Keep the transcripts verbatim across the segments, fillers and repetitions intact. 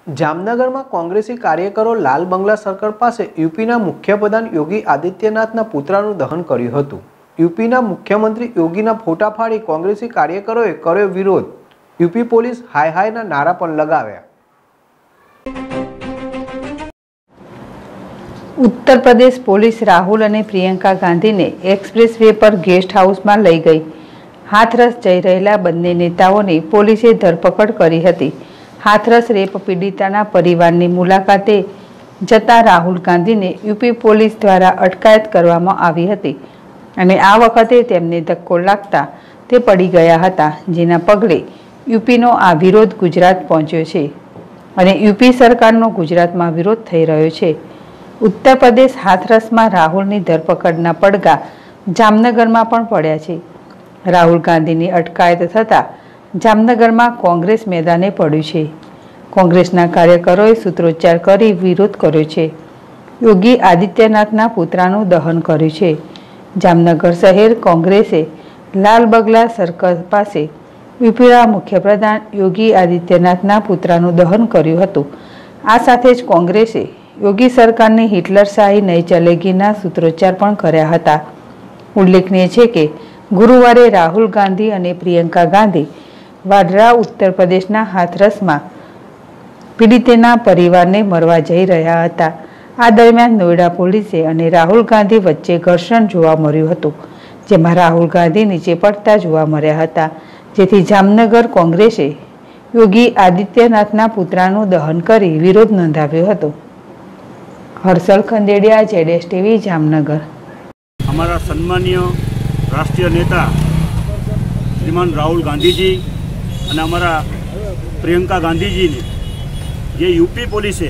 जामनगर में कांग्रेसी कार्यकरो लाल बंगला सर्कल पास यूपीना मुख्यप्रधान योगी आदित्यनाथना पुत्रानुं दहन कर्युं हतुं। यूपीना मुख्यमंत्री योगीना फोटा फाड़ी कांग्रेसी कार्यकरोए कर्यो विरोध। यूपी पोलीस हाय हायना नारा पण लगाव्या। उत्तर प्रदेश पुलिस राहुल और प्रियंका गांधी ने एक्सप्रेस वे पर गेस्ट हाउस में लई गई। हाथरस जई रहेला बंने नेताओनी पोलीसे धरपकड़ करी हती। हाथरस रेप पीड़िताना परिवारनी मुलाकाते जता राहुल गांधी ने यूपी पोलीस द्वारा अटकायत करवामां आवी हती अने आ वखते तेमने धक्को लागता ते पड़ी गया हता, जेना पगले यूपीनो आ विरोध गुजरात पहोंच्यो छे अने यूपी सरकारनो गुजरातमां विरोध थई रह्यो छे। उत्तर प्रदेश हाथरस में राहुलनी धरपकड़ना पड़गा जामनगर में पण पड्या छे। राहुल गांधी की अटकायत थता जामनगर में कांग्रेस मैदाने पड्युं छे। कांग्रेसना कार्यकरोए सूत्रोच्चार करी विरोध कर्यो छे। योगी आदित्यनाथना पुत्रानुं दहन कर्युं छे। जामनगर शहर कांग्रेसे लाल बंगला सर्कल पास यूपीना मुख्यप्रधान योगी आदित्यनाथना पुत्रानुं दहन कर्युं हतुं। आ साथे ज कांग्रेसे योगी सरकारनी हिटलरशाही नहीं चलेगीना सूत्रोच्चार पण कर्या हता। उल्लेखनीय छे के गुरुवारे राहुल गांधी और प्रियंका गांधी वाडरा उत्तर प्रदेशना हाथरस में पीड़ितेना परिवार ने मरवा जई रह्या हता। आ दरमियान नोएडा पोलीसे और राहुल गांधी वच्चे घर्षण जोवा मळ्युं हतुं, जेमां राहुल गांधी नीचे पड़ता जोवा मळ्या हता, जेथी जामनगर कांग्रेसे योगी आदित्यनाथना पुत्रानुं दहन करी विरोध नोंधाव्यो हतो। हर्षल खंडेड़िया, जेडेस टीवी, जामनगर। हमारा सम्मानीय राष्ट्रीय नेता श्रीमान राहुल गांधी जी और हमारा प्रियंका गांधी जी ने ये यूपी पुलिसे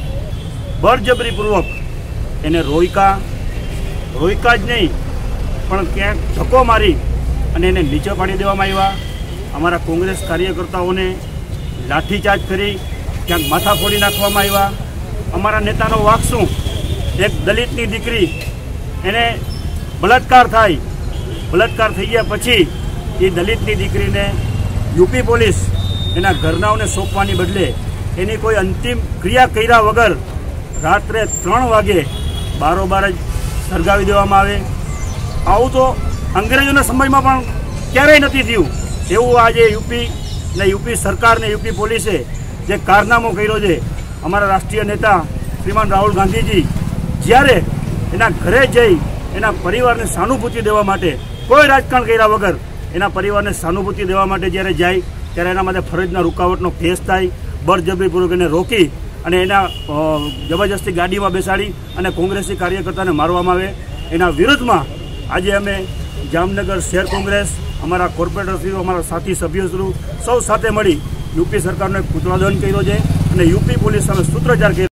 बळजबरीपूर्वक एने रोयका रोयका ज नहीं पण क्यांक धक्को मारी अने एने नीचे पाड़ी देवामां आव्या। अमरा कांग्रेस कार्यकर्ताओने लाठीचार्ज करी क्यांक माथा फोड़ी नाखवामां आव्या। अमरा नेतानो वाक शुं? एक दलितनी दीकरी एने बलात्कार थाय, बलात्कार थई गया पछी ए दलितनी दीकरीने यूपी पोलीस एना घरनाओने सोंपवानी बदले एनी कोई अंतिम क्रिया कर्या वगर रात्रे त्रण वागे बारोबार ज सळगावी देवामां आवे। आवुं तो अंग्रेजोना समयमां पण क्यारेय नथी थयुं। एवुं आजे यूपी ने यूपी सरकार ने यूपी पोलीसे जे कारनामो कर्यो छे। अमरा राष्ट्रीय नेता श्रीमान राहुल गांधी जी ज्यारे एना घरे जई एना परिवार ने सहानुभूति देवा माटे कोई राजकारण कर्या वगर एना परिवार ने सहानुभूति देवा माटे ज्यारे जाय त्यारे एना माटे फरजना रुकावटनो केस थाय। बळजबरीपूर्वक एने रोकी अने एना जबरदस्ती गाड़ी में बेसाड़ी अने कांग्रेसी कार्यकर्ताने मारवामां आवे। एना विरोधमां आजे अमे जामनगर शहर कांग्रेस अमरा कोर्पोरेटरश्रीओ अमरा साथी सभ्योश्री सौ साथे मळी यूपी सरकारनो एक पुतळा दहन कर्यो छे अने यूपी पोलीस सामे सूत्रोच्चार कर्या।